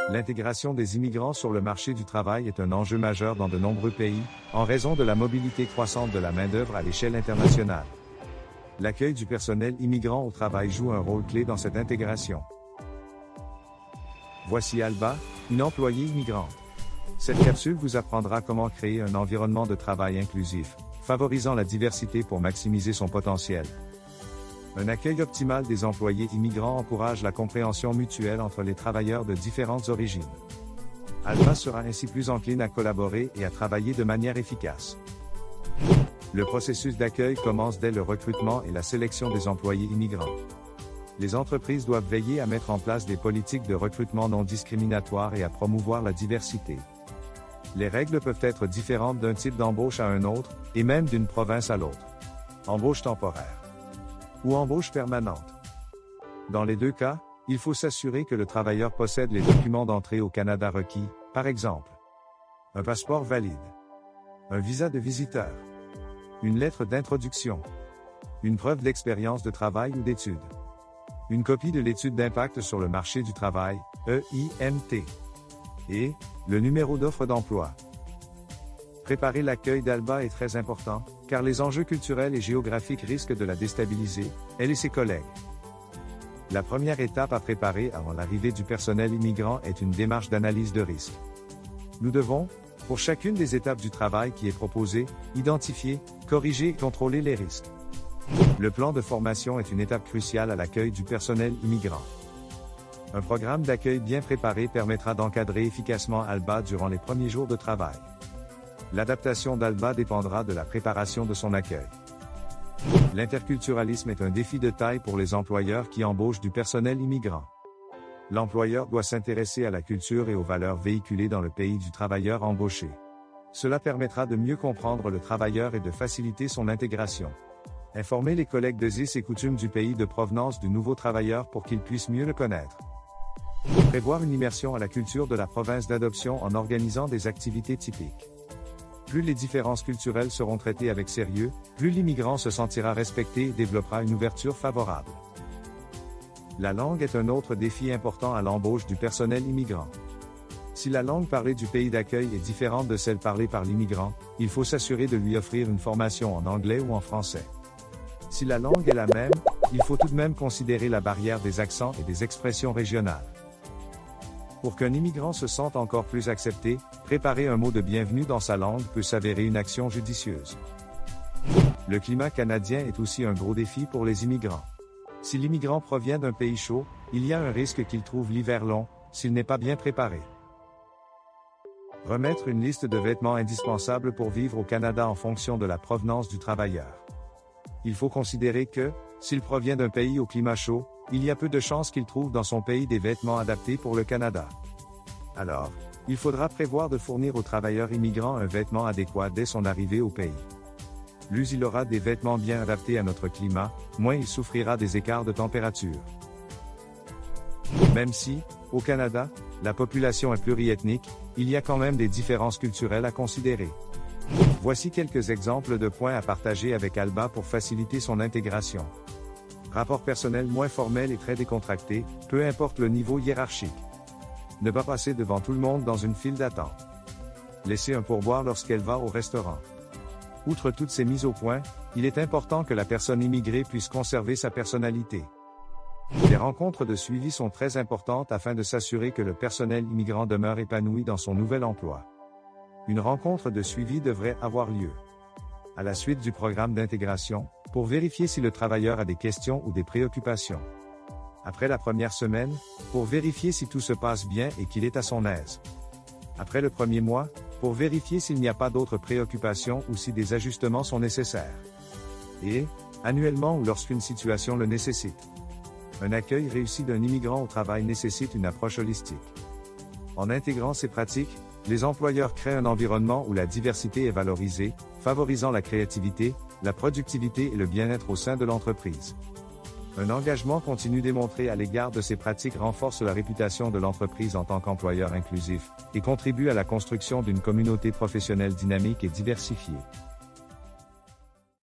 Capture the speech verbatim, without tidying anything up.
L'intégration des immigrants sur le marché du travail est un enjeu majeur dans de nombreux pays, en raison de la mobilité croissante de la main-d'œuvre à l'échelle internationale. L'accueil du personnel immigrant au travail joue un rôle clé dans cette intégration. Voici Alba, une employée immigrante. Cette capsule vous apprendra comment créer un environnement de travail inclusif, favorisant la diversité pour maximiser son potentiel. Un accueil optimal des employés immigrants encourage la compréhension mutuelle entre les travailleurs de différentes origines. Alba sera ainsi plus encline à collaborer et à travailler de manière efficace. Le processus d'accueil commence dès le recrutement et la sélection des employés immigrants. Les entreprises doivent veiller à mettre en place des politiques de recrutement non discriminatoires et à promouvoir la diversité. Les règles peuvent être différentes d'un type d'embauche à un autre, et même d'une province à l'autre. Embauche temporaire ou embauche permanente. Dans les deux cas, il faut s'assurer que le travailleur possède les documents d'entrée au Canada requis, par exemple, un passeport valide, un visa de visiteur, une lettre d'introduction, une preuve d'expérience de travail ou d'études, une copie de l'étude d'impact sur le marché du travail, E I M T, et le numéro d'offre d'emploi. Préparer l'accueil d'Alba est très important, car les enjeux culturels et géographiques risquent de la déstabiliser, elle et ses collègues. La première étape à préparer avant l'arrivée du personnel immigrant est une démarche d'analyse de risque. Nous devons, pour chacune des étapes du travail qui est proposée, identifier, corriger et contrôler les risques. Le plan de formation est une étape cruciale à l'accueil du personnel immigrant. Un programme d'accueil bien préparé permettra d'encadrer efficacement Alba durant les premiers jours de travail. L'adaptation d'Alba dépendra de la préparation de son accueil. L'interculturalisme est un défi de taille pour les employeurs qui embauchent du personnel immigrant. L'employeur doit s'intéresser à la culture et aux valeurs véhiculées dans le pays du travailleur embauché. Cela permettra de mieux comprendre le travailleur et de faciliter son intégration. Informer les collègues de us et coutumes du pays de provenance du nouveau travailleur pour qu'ils puissent mieux le connaître. Prévoir une immersion à la culture de la province d'adoption en organisant des activités typiques. Plus les différences culturelles seront traitées avec sérieux, plus l'immigrant se sentira respecté et développera une ouverture favorable. La langue est un autre défi important à l'embauche du personnel immigrant. Si la langue parlée du pays d'accueil est différente de celle parlée par l'immigrant, il faut s'assurer de lui offrir une formation en anglais ou en français. Si la langue est la même, il faut tout de même considérer la barrière des accents et des expressions régionales. Pour qu'un immigrant se sente encore plus accepté, préparer un mot de bienvenue dans sa langue peut s'avérer une action judicieuse. Le climat canadien est aussi un gros défi pour les immigrants. Si l'immigrant provient d'un pays chaud, il y a un risque qu'il trouve l'hiver long, s'il n'est pas bien préparé. Remettre une liste de vêtements indispensables pour vivre au Canada en fonction de la provenance du travailleur. Il faut considérer que, s'il provient d'un pays au climat chaud, il y a peu de chances qu'il trouve dans son pays des vêtements adaptés pour le Canada. Alors, il faudra prévoir de fournir au travailleur immigrant un vêtement adéquat dès son arrivée au pays. Plus il aura des vêtements bien adaptés à notre climat, moins il souffrira des écarts de température. Même si, au Canada, la population est pluriethnique, il y a quand même des différences culturelles à considérer. Voici quelques exemples de points à partager avec Alba pour faciliter son intégration. Rapport personnel moins formel et très décontracté, peu importe le niveau hiérarchique. Ne pas passer devant tout le monde dans une file d'attente. Laisser un pourboire lorsqu'elle va au restaurant. Outre toutes ces mises au point, il est important que la personne immigrée puisse conserver sa personnalité. Les rencontres de suivi sont très importantes afin de s'assurer que le personnel immigrant demeure épanoui dans son nouvel emploi. Une rencontre de suivi devrait avoir lieu à la suite du programme d'intégration, pour vérifier si le travailleur a des questions ou des préoccupations. Après la première semaine, pour vérifier si tout se passe bien et qu'il est à son aise. Après le premier mois, pour vérifier s'il n'y a pas d'autres préoccupations ou si des ajustements sont nécessaires. Et, annuellement ou lorsqu'une situation le nécessite. Un accueil réussi d'un immigrant au travail nécessite une approche holistique. En intégrant ces pratiques, les employeurs créent un environnement où la diversité est valorisée, favorisant la créativité, la productivité et le bien-être au sein de l'entreprise. Un engagement continu démontré à l'égard de ces pratiques renforce la réputation de l'entreprise en tant qu'employeur inclusif, et contribue à la construction d'une communauté professionnelle dynamique et diversifiée.